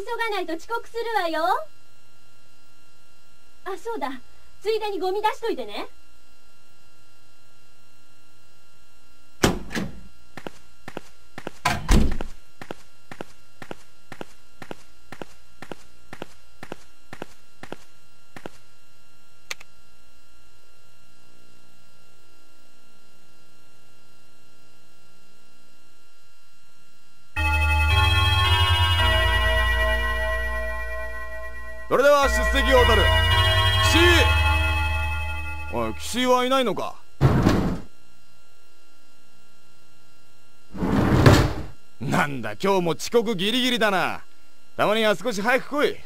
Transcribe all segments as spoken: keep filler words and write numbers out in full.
がないと遅刻するわよ。あ、そうだ。ついでにゴミ出しといてね。 それでは出席を取る。岸井、おい、岸井はいないのか。なんだ、今日も遅刻ギリギリだな。たまには少し早く来い。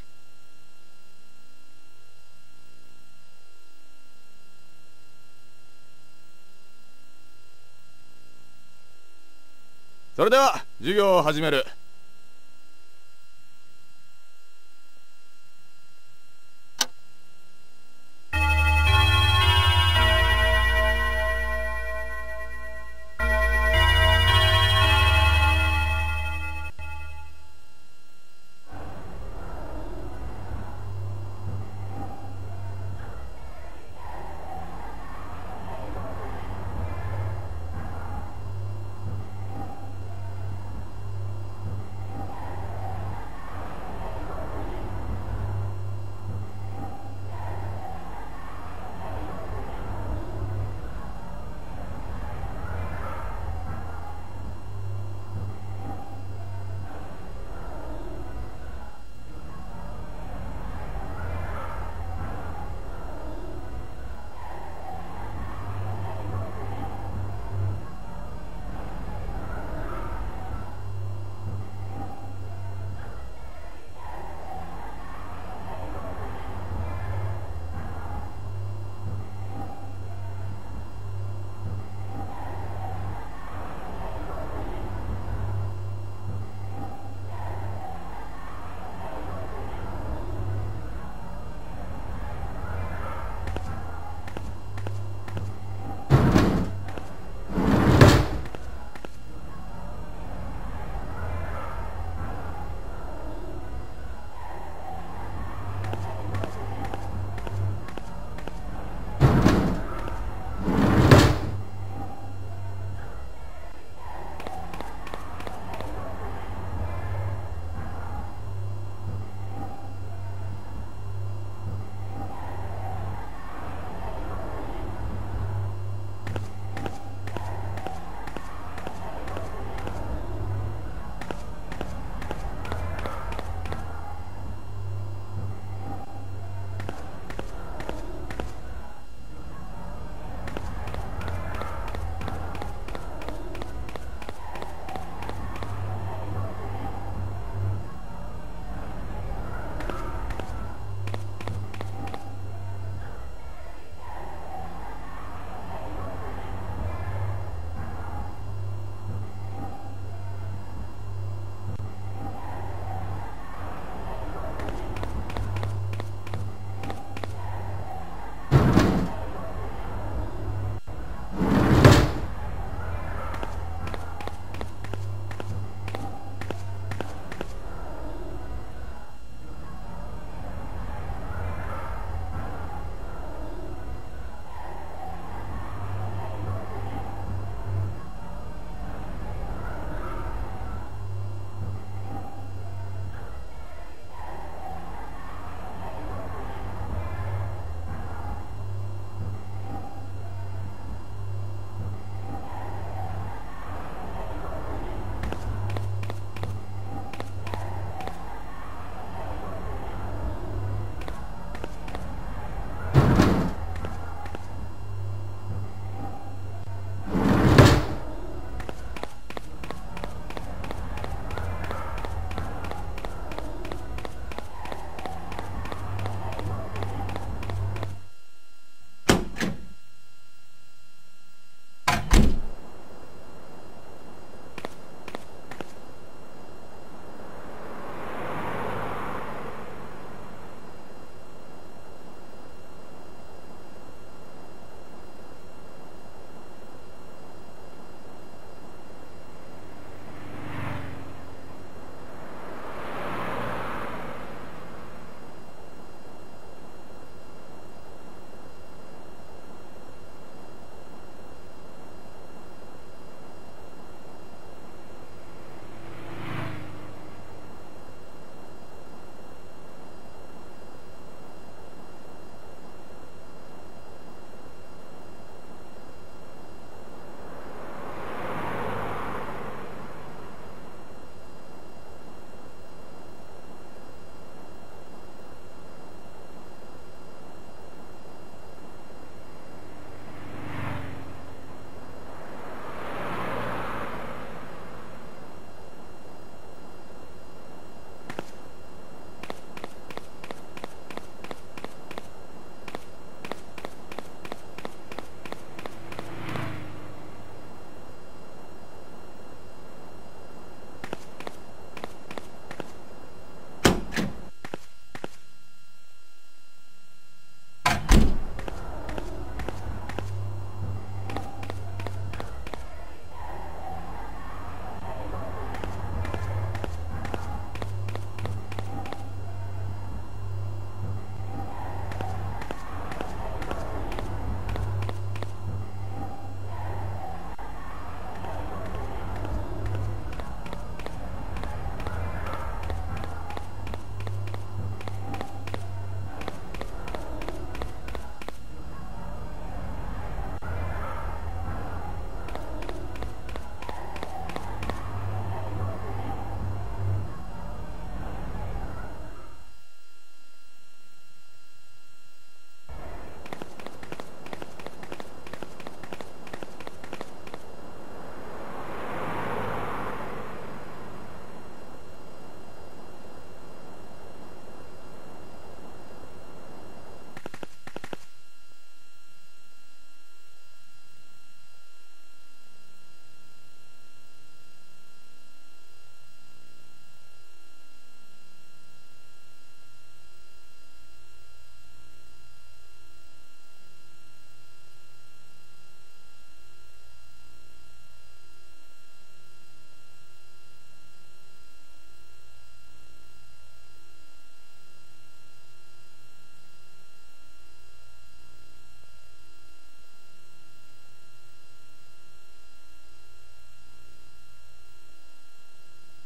それでは授業を始める。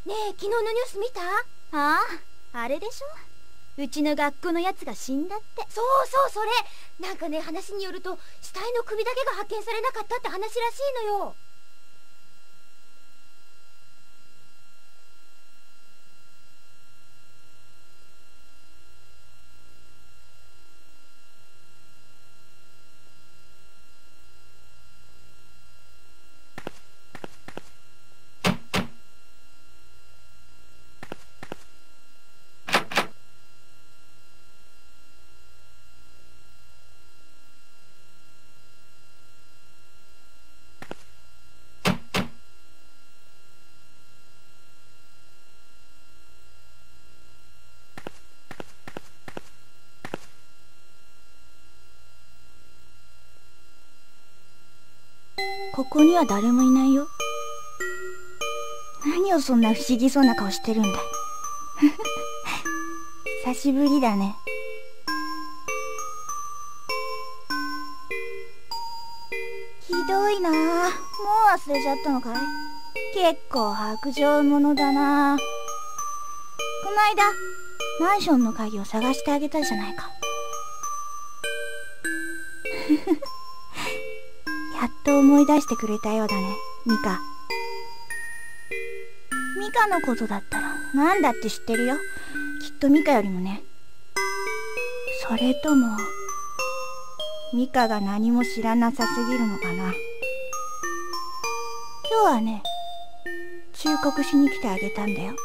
ねえ、昨日のニュース見た？ ああ、あれでしょ。うちの学校のやつが死んだって。 そうそう、それ。なんかね、話によると死体の首だけが発見されなかったって話らしいのよ。 ここには誰もいないよ。何をそんな不思議そうな顔してるんだい。久しぶりだね。ひどいなあ。もう忘れちゃったのかい。結構薄情者だなあ。この間マンションの鍵を探してあげたじゃないか。やっと思い出してくれたようだね、ミカ。ミカのことだったらなんだって知ってるよ。きっとミカよりもね。それともミカが何も知らなさすぎるのかな。今日はね、忠告しに来てあげたんだよ。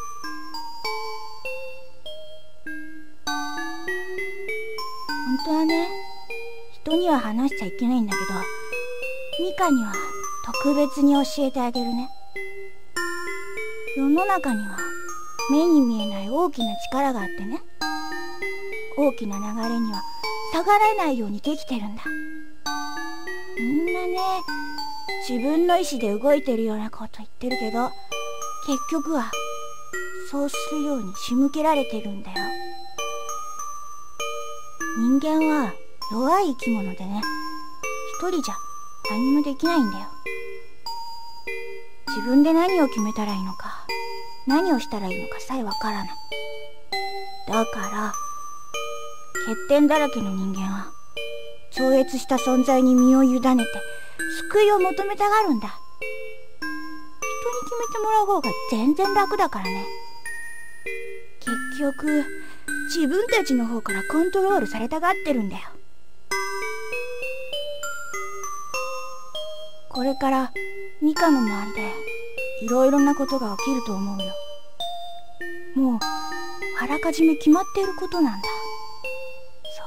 本当はね、人には話しちゃいけないんだけど、ミカには特別に教えてあげるね。世の中には目に見えない大きな力があってね、大きな流れには逆らえないようにできてるんだ。みんなね、自分の意志で動いてるようなこと言ってるけど、結局はそうするように仕向けられてるんだよ。人間は弱い生き物でね、一人じゃ何もできないんだよ。自分で何を決めたらいいのか、何をしたらいいのかさえわからない。だから欠点だらけの人間は超越した存在に身を委ねて救いを求めたがるんだ。人に決めてもらう方が全然楽だからね。結局自分たちの方からコントロールされたがってるんだよ。これからミカの周りでいろいろなことが起きると思うよ。もうあらかじめ決まっていることなんだ。そう、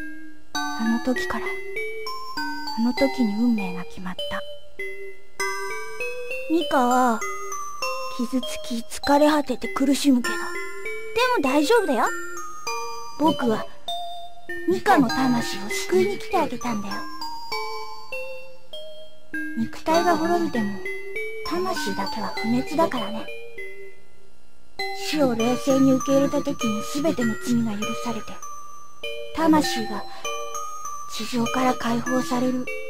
あの時からあの時に運命が決まった。ミカは傷つき疲れ果てて苦しむけど、でも大丈夫だよ。僕はミカの魂を救いに来てあげたんだよ。肉体が滅びても魂だけは不滅だからね。死を冷静に受け入れた時に全ての罪が許されて、魂が地上から解放される